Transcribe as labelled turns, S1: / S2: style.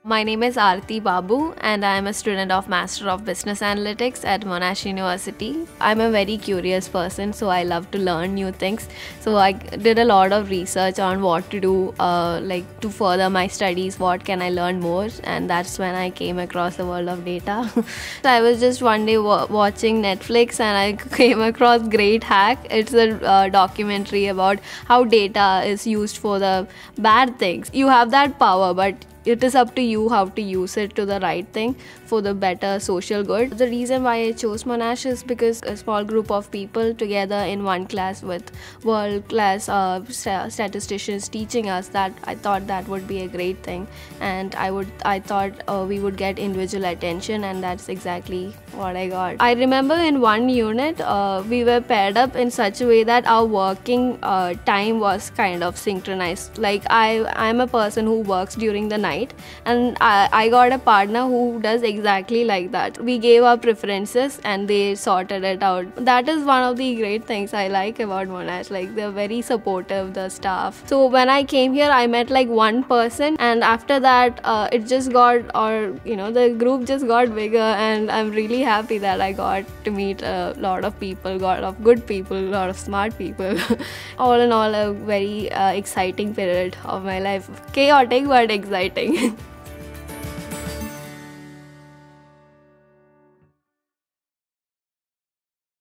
S1: My name is Aarti Babu and I am a student of Master of Business Analytics at Monash University. I'm a very curious person, so I love to learn new things. So I did a lot of research on what to do, like to further my studies, what can I learn more, and that's when I came across the world of data. So I was just one day watching Netflix and I came across Great Hack. It's a documentary about how data is used for the bad things. You have that power, but it is up to you how to use it to the right thing for the better social good. The reason why I chose Monash is because a small group of people together in one class with world-class statisticians teaching us that, I thought that would be a great thing, and I thought we would get individual attention, and that's exactly what I got. I remember in one unit we were paired up in such a way that our working time was kind of synchronized. Like I'm a person who works during the night, and I got a partner who does exactly like that. We gave our preferences and they sorted it out. That is one of the great things I like about Monash. Like, they're very supportive, the staff. So when I came here, I met like one person, and after that it just got, the group just got bigger, and I'm really happy that I got to meet a lot of people, a lot of good people, a lot of smart people. All in all, a very exciting period of my life. Chaotic but exciting.